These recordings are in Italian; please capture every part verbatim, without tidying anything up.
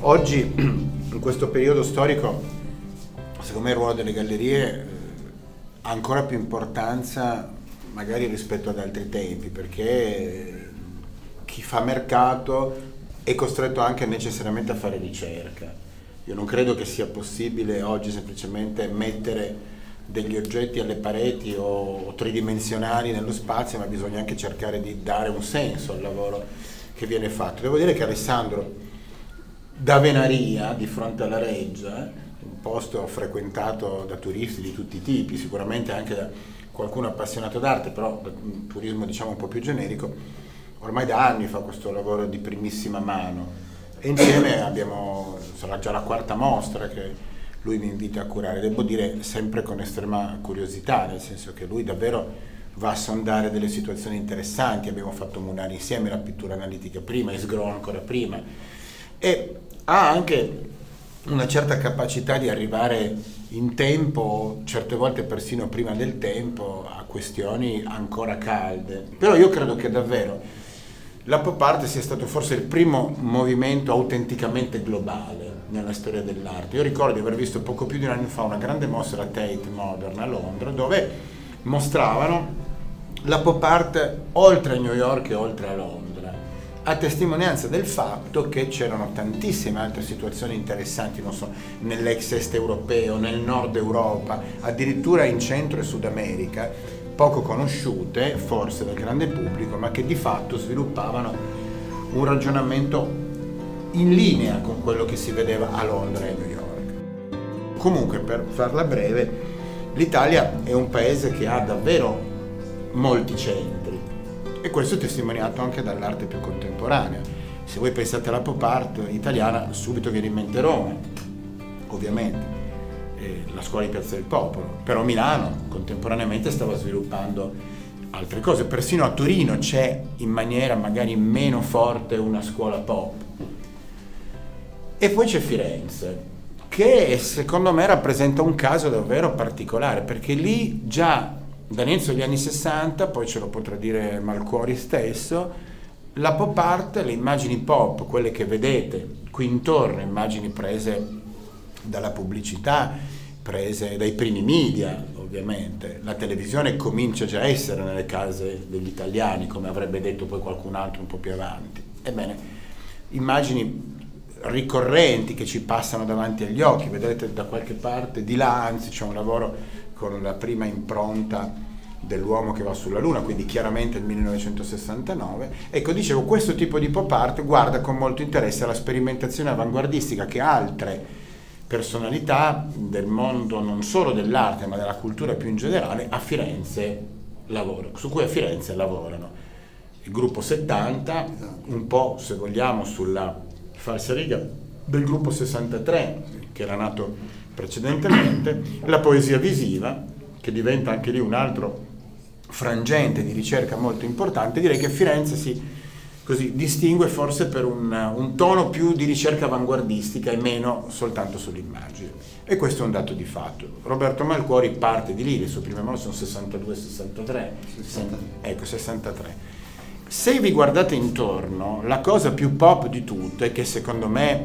Oggi, in questo periodo storico, secondo me il ruolo delle gallerie ha ancora più importanza magari rispetto ad altri tempi, perché chi fa mercato è costretto anche necessariamente a fare ricerca. Io non credo che sia possibile oggi semplicemente mettere degli oggetti alle pareti o tridimensionali nello spazio, ma bisogna anche cercare di dare un senso al lavoro che viene fatto. Devo dire che Alessandro da Venaria, di fronte alla Reggia, un posto frequentato da turisti di tutti i tipi, sicuramente anche da qualcuno appassionato d'arte, però un turismo diciamo un po' più generico, ormai da anni fa questo lavoro di primissima mano e insieme abbiamo, sarà già la quarta mostra che lui mi invita a curare, devo dire sempre con estrema curiosità, nel senso che lui davvero va a sondare delle situazioni interessanti. Abbiamo fatto Munari insieme, la pittura analitica prima, Isgro ancora prima, e ha anche una certa capacità di arrivare in tempo, certe volte persino prima del tempo, a questioni ancora calde. Però io credo che davvero la pop art sia stato forse il primo movimento autenticamente globale nella storia dell'arte. Io ricordo di aver visto poco più di un anno fa una grande mostra a Tate Modern a Londra, dove mostravano la pop art oltre a New York e oltre a Londra, a testimonianza del fatto che c'erano tantissime altre situazioni interessanti, non so, nell'ex est europeo, nel nord Europa, addirittura in Centro e Sud America, poco conosciute forse dal grande pubblico, ma che di fatto sviluppavano un ragionamento in linea con quello che si vedeva a Londra e a New York. Comunque, per farla breve, l'Italia è un paese che ha davvero molti centri e questo è testimoniato anche dall'arte più contemporanea. Se voi pensate alla pop art italiana, subito viene in mente Roma, ovviamente, eh, la scuola di Piazza del Popolo, però Milano contemporaneamente stava sviluppando altre cose, persino a Torino c'è in maniera magari meno forte una scuola pop. E poi c'è Firenze, che secondo me rappresenta un caso davvero particolare, perché lì già dall'inizio degli anni sessanta, poi ce lo potrà dire Malcuori stesso, la pop art, le immagini pop, quelle che vedete qui intorno, immagini prese dalla pubblicità, prese dai primi media, ovviamente. La televisione comincia già a essere nelle case degli italiani, come avrebbe detto poi qualcun altro un po' più avanti. Ebbene, immagini ricorrenti che ci passano davanti agli occhi, vedete da qualche parte di là, anzi c'è un lavoro con la prima impronta dell'uomo che va sulla Luna, quindi chiaramente il millenovecentosessantanove. Ecco, dicevo, questo tipo di pop art guarda con molto interesse alla sperimentazione avanguardistica che altre personalità del mondo non solo dell'arte ma della cultura più in generale a Firenze lavorano, su cui a Firenze lavorano. Il gruppo settanta, un po' se vogliamo sulla falsariga del gruppo sessantatré che era nato precedentemente, la poesia visiva che diventa anche lì un altro frangente di ricerca molto importante. Direi che Firenze si così distingue forse per un, un tono più di ricerca avanguardistica e meno soltanto sull'immagine, e questo è un dato di fatto. Roberto Malcuori parte di lì, le sue prime mostre sono sessantadue sessantatré, ecco sessantatré. Se vi guardate intorno, la cosa più pop di tutto è che secondo me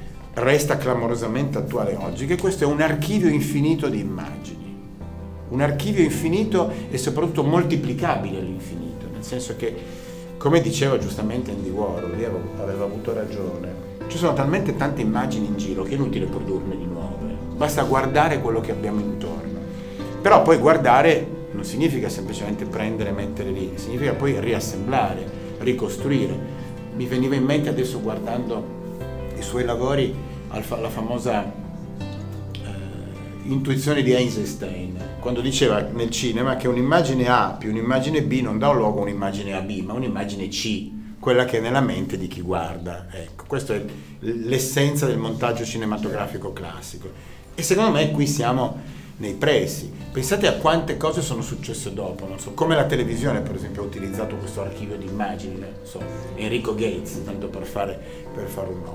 resta clamorosamente attuale oggi, che questo è un archivio infinito di immagini, un archivio infinito e soprattutto moltiplicabile all'infinito, nel senso che, come diceva giustamente Andy Warhol, lui aveva avuto ragione, ci sono talmente tante immagini in giro che è inutile produrne di nuove, basta guardare quello che abbiamo intorno. Però poi guardare non significa semplicemente prendere e mettere lì, significa poi riassemblare, ricostruire. Mi veniva in mente adesso, guardando i suoi lavori, la famosa eh, intuizione di Eisenstein, quando diceva nel cinema che un'immagine A più un'immagine B non dà luogo a un'immagine A B, ma un'immagine C, quella che è nella mente di chi guarda. Ecco, questa è l'essenza del montaggio cinematografico classico. E secondo me qui siamo nei pressi. Pensate a quante cose sono successe dopo, non so, come la televisione per esempio ha utilizzato questo archivio di immagini, non so, Enrico Gates, tanto per fare, per fare un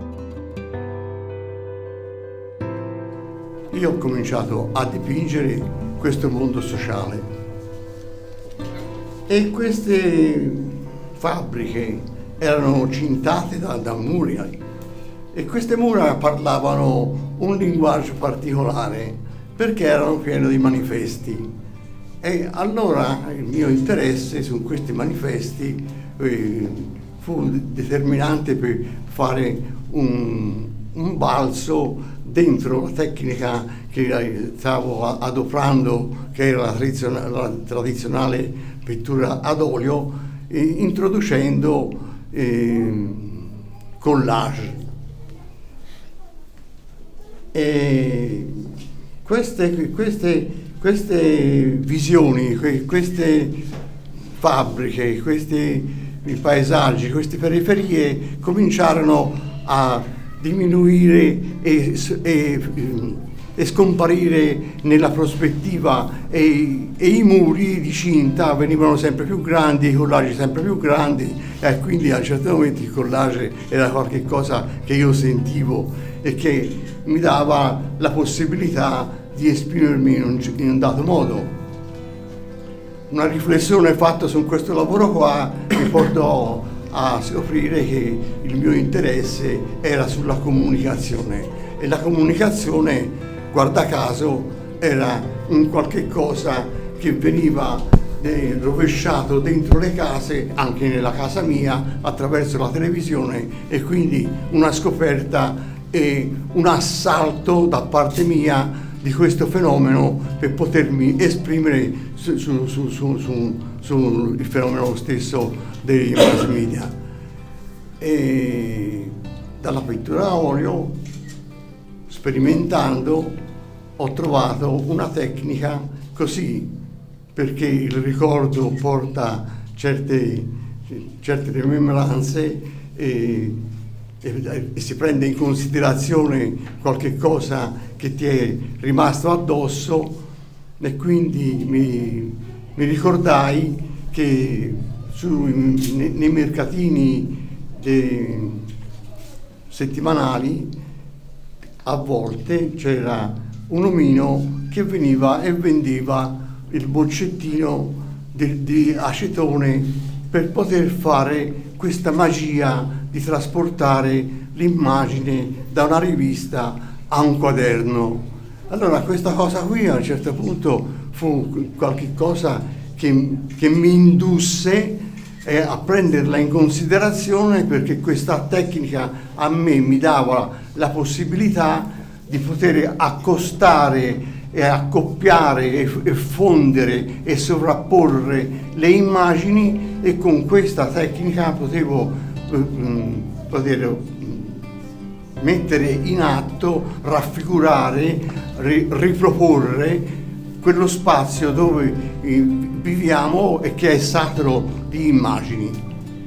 nome. Io ho cominciato a dipingere questo mondo sociale e queste fabbriche erano cintate da, da muri e queste mura parlavano un linguaggio particolare perché erano piene di manifesti. E allora il mio interesse su questi manifesti eh, fu determinante per fare un, un balzo dentro la tecnica che stavo adoperando, che era la tradizionale, la tradizionale pittura ad olio, eh, introducendo eh, collage. E queste, queste, queste visioni, queste fabbriche, questi paesaggi, queste periferie cominciarono a diminuire e, e, e scomparire nella prospettiva, e, e i muri di cinta venivano sempre più grandi, i collage sempre più grandi, e quindi a un certo momento il collage era qualcosa che io sentivo e che mi dava la possibilità di esprimermi in un, in un dato modo. Una riflessione fatta su questo lavoro qua mi portò a scoprire che il mio interesse era sulla comunicazione, e la comunicazione, guarda caso, era un qualche cosa che veniva eh, rovesciato dentro le case, anche nella casa mia, attraverso la televisione, e quindi una scoperta e un assalto da parte mia di questo fenomeno per potermi esprimere sul su, su, su, su, su fenomeno stesso dei mass media. E dalla pittura a olio, sperimentando, ho trovato una tecnica così, perché il ricordo porta certe, certe rimembranze e, e, e si prende in considerazione qualche cosa che ti è rimasto addosso, e quindi mi, mi ricordai che su, nei, nei mercatini de, settimanali a volte c'era un omino che veniva e vendeva il boccettino di, di acetone per poter fare questa magia di trasportare l'immagine da una rivista a un quaderno. Allora questa cosa qui a un certo punto fu qualche cosa che, che mi indusse eh, a prenderla in considerazione, perché questa tecnica a me mi dava la possibilità di poter accostare e accoppiare e, e fondere e sovrapporre le immagini, e con questa tecnica potevo eh, poter mettere in atto, raffigurare, ri, riproporre quello spazio dove eh, viviamo e che è saturo di immagini.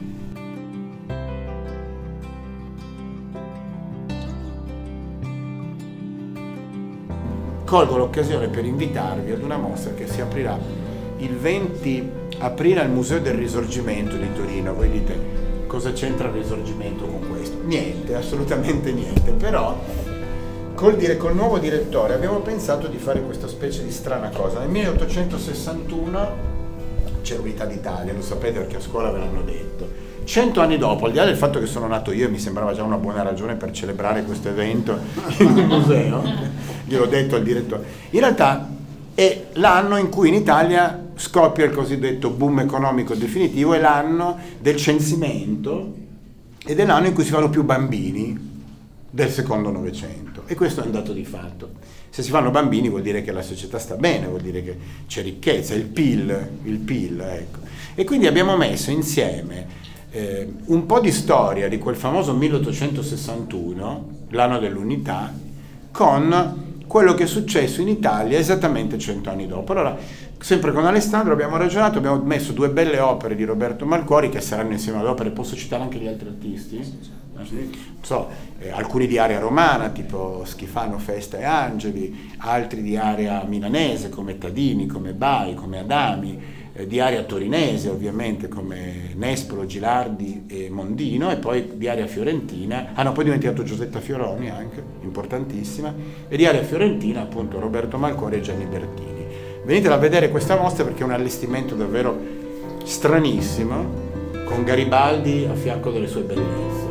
Colgo l'occasione per invitarvi ad una mostra che si aprirà il venti aprile al Museo del Risorgimento di Torino. Voi dite, cosa c'entra il Risorgimento con questo? Niente, assolutamente niente, però col, dire, col nuovo direttore abbiamo pensato di fare questa specie di strana cosa. Nel milleottocentosessantuno c'è l'Unità d'Italia, lo sapete perché a scuola ve l'hanno detto. Cento anni dopo, al di là del fatto che sono nato io e mi sembrava già una buona ragione per celebrare questo evento in un museo, gliel'ho detto al direttore, in realtà è l'anno in cui in Italia scoppia il cosiddetto boom economico definitivo, è l'anno del censimento ed è l'anno in cui si fanno più bambini del secondo Novecento, e questo è un dato di fatto. Se si fanno bambini vuol dire che la società sta bene, vuol dire che c'è ricchezza, il P I L, il P I L, ecco. E quindi abbiamo messo insieme Eh, un po' di storia di quel famoso milleottocentosessantuno, l'anno dell'unità, con quello che è successo in Italia esattamente cento anni dopo. Allora, sempre con Alessandro abbiamo ragionato, abbiamo messo due belle opere di Roberto Malcori che saranno insieme ad opere, posso citare anche gli altri artisti? Eh, so, eh, alcuni di area romana tipo Schifano, Festa e Angeli, altri di area milanese come Tadini, come Bai, come Adami, di area torinese ovviamente come Nespolo, Gilardi e Mondino, e poi di area fiorentina, hanno ah, poi dimenticato Giusetta Fioroni anche, importantissima, e di area fiorentina appunto Roberto Malcori e Gianni Bertini. Venitela a vedere questa mostra perché è un allestimento davvero stranissimo, con Garibaldi a fianco delle sue bellezze.